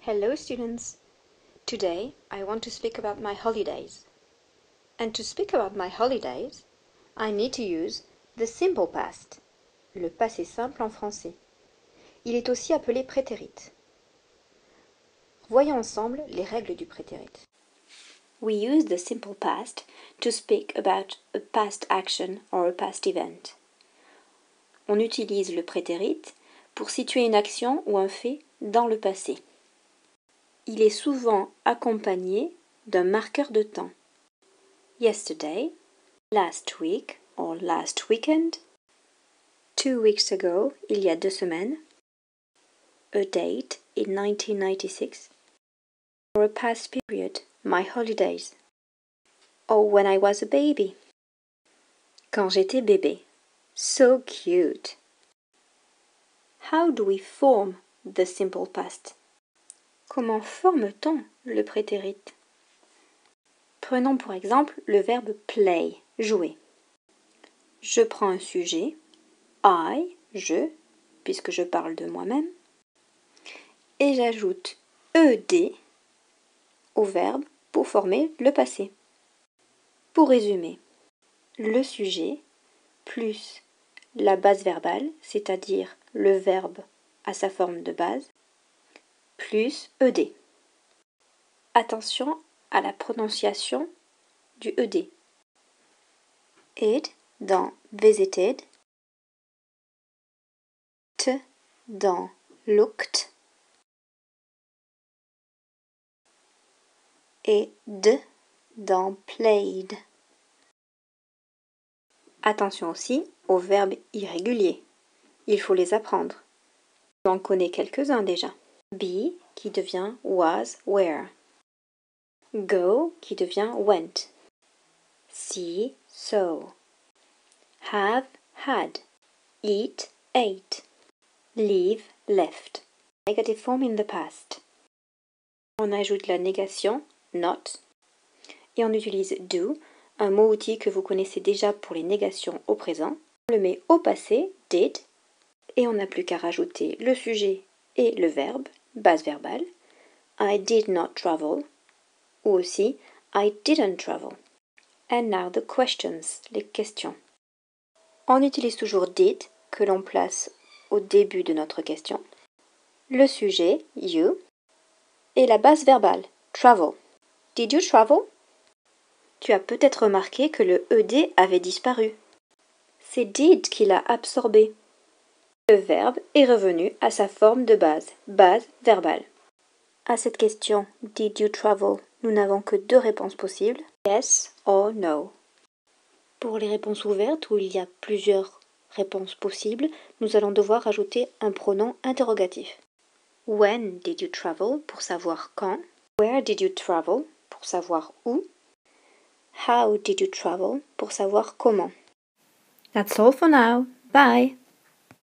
Hello students! Today I want to speak about my holidays. And to speak about my holidays, I need to use the simple past, le passé simple en français. Il est aussi appelé prétérit. Voyons ensemble les règles du prétérit. We use the simple past to speak about a past action or a past event. On utilise le prétérit pour situer une action ou un fait dans le passé. Il est souvent accompagné d'un marqueur de temps. Yesterday, last week or last weekend, 2 weeks ago, il y a 2 semaines, a date in 1996, or a past period, my holidays, or when I was a baby, quand j'étais bébé. So cute! How do we form the simple past? Comment forme-t-on le prétérit? Prenons pour exemple le verbe play, jouer. Je prends un sujet, I, je, puisque je parle de moi-même, et j'ajoute ed au verbe pour former le passé. Pour résumer, le sujet plus la base verbale, c'est-à-dire le verbe à sa forme de base, plus ed. Attention à la prononciation du ed. Id dans visited, t dans looked et d dans played. Attention aussi aux verbes irréguliers. Il faut les apprendre. On en connaît quelques-uns déjà. Be qui devient was, were. Go qui devient went. See, saw. Have, had. Eat, ate. Leave, left. Negative form in the past. On ajoute la négation, not. Et on utilise do, un mot-outil que vous connaissez déjà pour les négations au présent. On le met au passé, did. Et on n'a plus qu'à rajouter le sujet et le verbe, base verbale. I did not travel. Ou aussi, I didn't travel. And now the questions, les questions. On utilise toujours did, que l'on place au début de notre question. Le sujet, you. Et la base verbale, travel. Did you travel? Tu as peut-être remarqué que le ed avait disparu. C'est did qui l'a absorbé. Le verbe est revenu à sa forme de base verbale. À cette question, did you travel, nous n'avons que 2 réponses possibles, yes or no. Pour les réponses ouvertes, où il y a plusieurs réponses possibles, nous allons devoir ajouter un pronom interrogatif. When did you travel, pour savoir quand. Where did you travel, pour savoir où. How did you travel, pour savoir comment. That's all for now. Bye!